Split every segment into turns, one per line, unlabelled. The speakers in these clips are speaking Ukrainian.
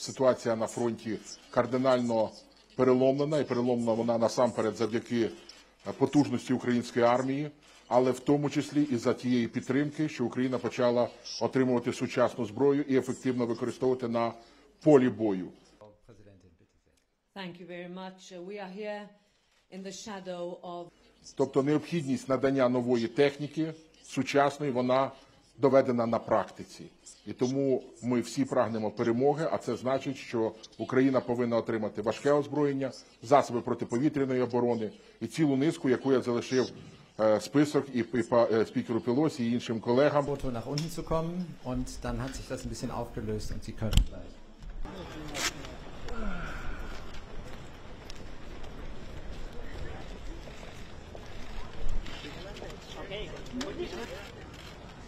ситуація на фронті кардинально переломлена, і переломлена вона насамперед завдяки потужності української армії, але в тому числі і за тієї підтримки, що Україна почала отримувати сучасну зброю і ефективно використовувати на полі бою.
Thank you very much. We are here in the shadow of...
Тобто необхідність надання нової техніки, сучасної, вона доведена на практиці. І тому ми всі прагнемо перемоги, а це значить, що Україна повинна отримати важке озброєння, засоби протиповітряної оборони і цілу низку, яку я залишив список і спікеру Пелосі, і іншим колегам.
Nach unten zu kommen und dann hat sich das ein bisschen aufgelöst und Sie können gleich.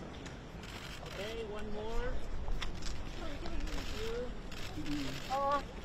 Okay, one more. Thank you.